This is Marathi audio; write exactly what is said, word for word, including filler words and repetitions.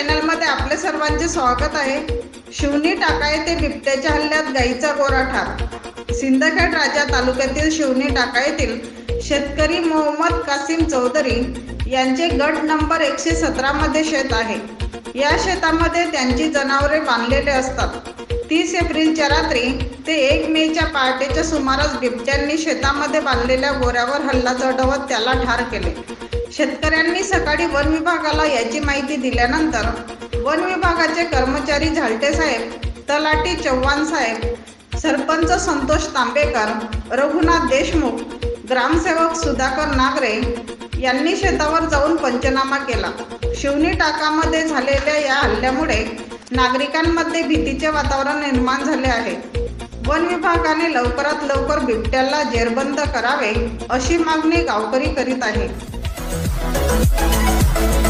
चॅनलमध्ये आपले सर्वांचे स्वागत आहे। शिवणी टाका येथे बिबट्याच्या हल्ल्यात गाईचा गोरा ठार। सिंदखेड राजा तालुक्यातील शिवणी टाका येथील शेतकरी मोहम्मद कासिम चौधरी यांचे गट नंबर एकशे सतरा मध्ये शेत आहे। या शेतामध्ये त्यांची जनावरे बांधलेले असतात। तीस एप्रिलच्या रात्री ते एक मेच्या पहाटेच्या सुमारास बिबट्यांनी शेतामध्ये बांधलेल्या गोऱ्यावर हल्ला चढवत त्याला ठार केले। शेतकऱ्यांनी सकाळी वन विभागाला याची माहिती दिल्यानंतर वन विभागाचे कर्मचारी झालटे साहेब, तलाठी चव्हाण साहेब, सरपंच संतोष तांबेकर, रघुनाथ देशमुख, ग्रामसेवक सुधाकर नागरे यांनी शेतावर जाऊन पंचनामा केला। शिवणी टाकामध्ये झालेल्या या हल्ल्यामुळे नागरिकांमध्ये भीतीचे वातावरण निर्माण झाले आहे। वन विभागाने लवकरात लवकर बिबट्याला जेरबंद करावे अशी मागणी गावकरी करीत आहे।